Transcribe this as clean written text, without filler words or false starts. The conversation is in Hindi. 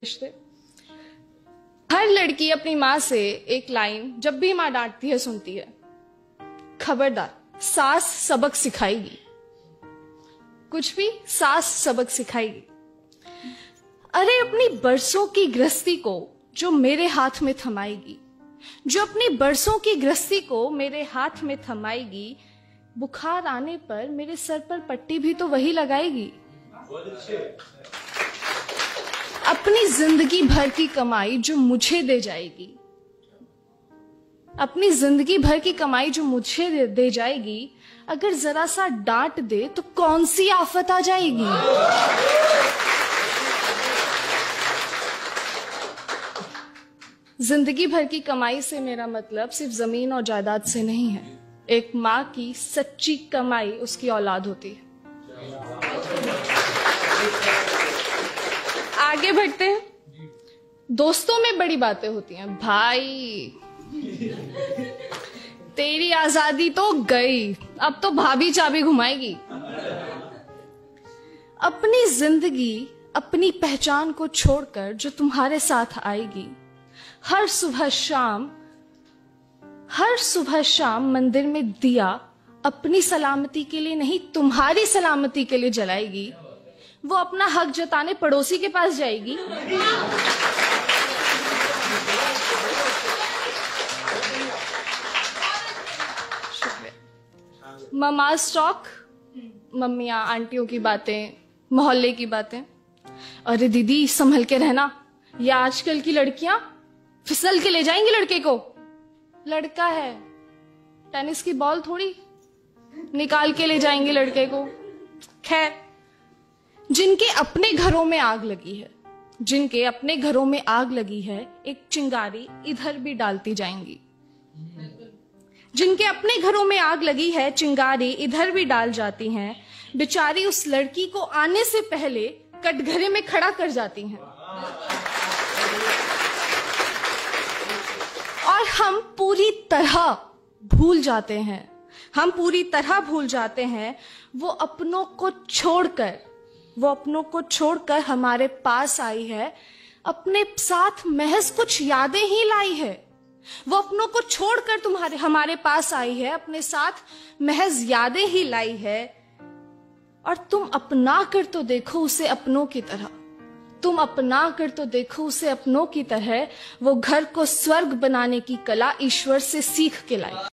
रिश्ते। हर लड़की अपनी माँ से एक लाइन जब भी माँ डांटती है सुनती है, खबरदार सास सबक सिखाएगी। कुछ भी सास सबक सिखाएगी। अरे अपनी बरसों की गृहस्थी को जो मेरे हाथ में थमाएगी, जो अपनी बरसों की गृहस्थी को मेरे हाथ में थमाएगी, बुखार आने पर मेरे सर पर पट्टी भी तो वही लगाएगी। अपनी जिंदगी भर की कमाई जो मुझे दे जाएगी, अपनी जिंदगी भर की कमाई जो मुझे दे जाएगी, अगर जरा सा डांट दे तो कौन सी आफत आ जाएगी। जिंदगी भर की कमाई से मेरा मतलब सिर्फ जमीन और जायदाद से नहीं है। एक माँ की सच्ची कमाई उसकी औलाद होती है। आगे बढ़ते हैं। दोस्तों में बड़ी बातें होती हैं। भाई तेरी आजादी तो गई, अब तो भाभी चाबी घुमाएगी। अपनी जिंदगी अपनी पहचान को छोड़कर जो तुम्हारे साथ आएगी, हर सुबह शाम मंदिर में दिया अपनी सलामती के लिए नहीं, तुम्हारी सलामती के लिए जलाएगी। वो अपना हक जताने पड़ोसी के पास जाएगी। ममाज टॉक, मम्मियां आंटियों की बातें, मोहल्ले की बातें। अरे दीदी संभल के रहना, ये आजकल की लड़कियां फिसल के ले जाएंगी लड़के को। लड़का है, टेनिस की बॉल थोड़ी निकाल के ले जाएंगे लड़के को। खैर, जिनके अपने घरों में आग लगी है, जिनके अपने घरों में आग लगी है, एक चिंगारी इधर भी डालती जाएंगी। जिनके अपने घरों में आग लगी है, चिंगारी इधर भी डाल जाती हैं। बेचारी उस लड़की को आने से पहले कटघरे में खड़ा कर जाती हैं। और हम पूरी तरह भूल जाते हैं, हम पूरी तरह भूल जाते हैं वो अपनों को छोड़कर हमारे पास आई है, अपने साथ महज कुछ यादें ही लाई है। वो अपनों को छोड़कर हमारे पास आई है, अपने साथ महज यादें ही लाई है। और तुम अपना कर तो देखो उसे अपनों की तरह, तुम अपना कर तो देखो उसे अपनों की तरह। वो घर को स्वर्ग बनाने की कला ईश्वर से सीख के लाई।